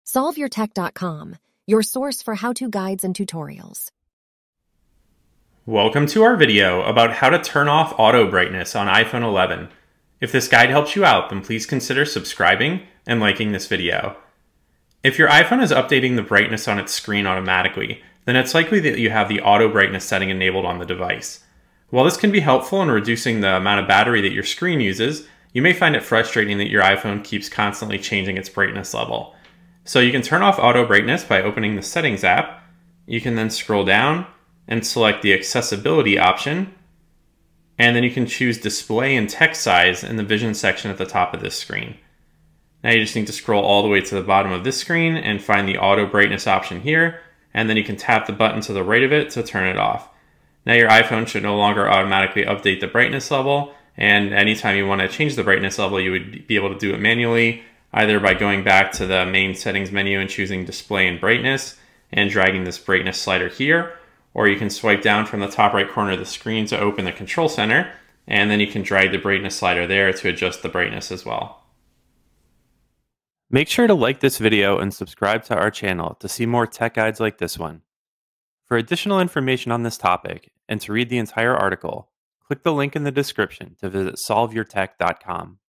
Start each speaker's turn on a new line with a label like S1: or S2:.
S1: SolveYourTech.com, your source for how-to guides and tutorials.
S2: Welcome to our video about how to turn off auto brightness on iPhone 11. If this guide helps you out, then please consider subscribing and liking this video. If your iPhone is updating the brightness on its screen automatically, then it's likely that you have the auto brightness setting enabled on the device. While this can be helpful in reducing the amount of battery that your screen uses, you may find it frustrating that your iPhone keeps constantly changing its brightness level. So you can turn off auto brightness by opening the Settings app. You can then scroll down and select the Accessibility option, and then you can choose Display and Text Size in the Vision section at the top of this screen. Now you just need to scroll all the way to the bottom of this screen and find the auto brightness option here, and then you can tap the button to the right of it to turn it off. Now your iPhone should no longer automatically update the brightness level, and anytime you want to change the brightness level, you would be able to do it manually, either by going back to the main settings menu and choosing Display and Brightness and dragging this brightness slider here, or you can swipe down from the top right corner of the screen to open the Control Center, and then you can drag the brightness slider there to adjust the brightness as well.
S3: Make sure to like this video and subscribe to our channel to see more tech guides like this one. For additional information on this topic and to read the entire article, click the link in the description to visit SolveYourTech.com.